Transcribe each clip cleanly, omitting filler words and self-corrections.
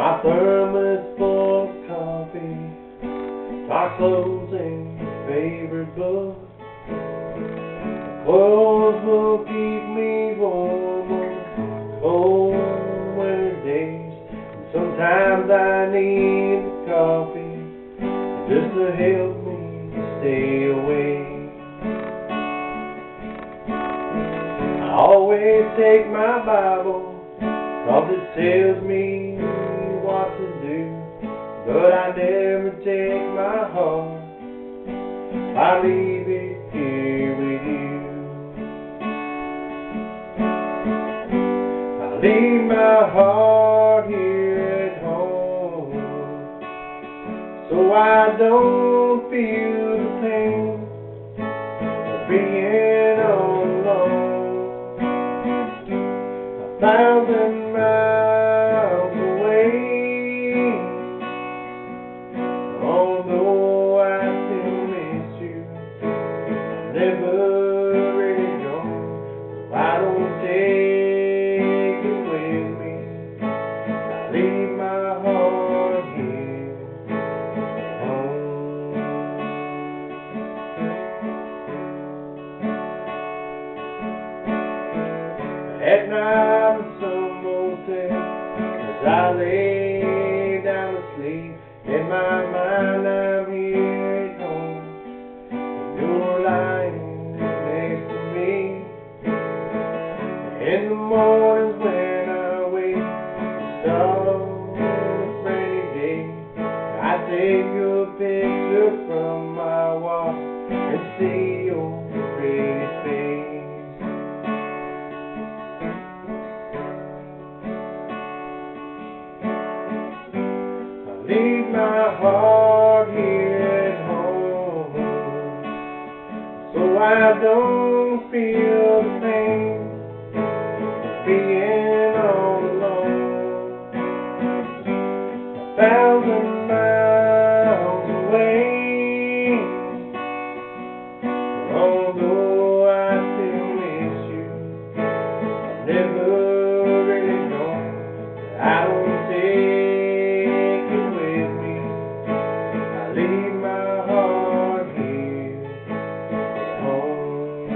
My thermos full of coffee, my clothes and favorite book. Clothes will keep me warm on cold winter days. And sometimes I need the coffee just to help me stay awake. I always take my Bible, 'cause it tells me what to do. But I never take my heart, I leave it here with you. I leave my heart here at home, so I don't feel the pain of being alone. 1,000 miles away, although I still miss you, I'm never really gone. If I don't take it with me, I leave my heart here at home. At night in some motel, as I lay down to sleep, in my mind I'm here at home, and you're lying next to me. In the mornings when I wake to start on a brand new day, I take a picture from my wall and see your pretty face. Leave my heart here at home, so I don't feel the pain of being all alone. 1,000 miles away, although I still miss you, I've never really gone. I don't take leave my heart here at home.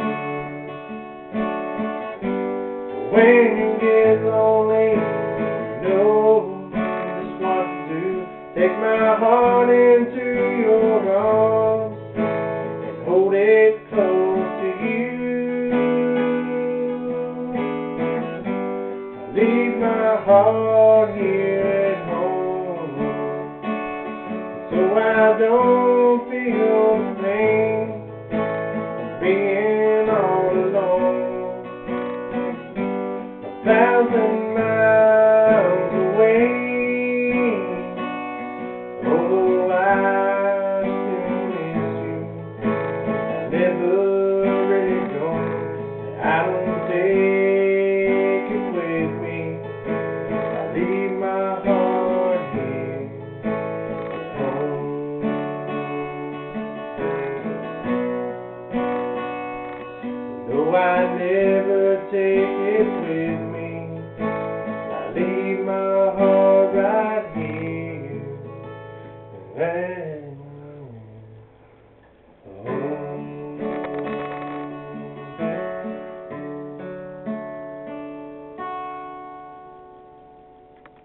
When you get lonely, you know just what to do. Take my heart into your arms and hold it close to you. I leave my heart here at home, so I don't feel the pain of being all alone. 1,000 miles away, although I still miss you, I've never really gone. I don't take it with me, I leave my heart here at home. Though I never take it with me, I leave my heart right here at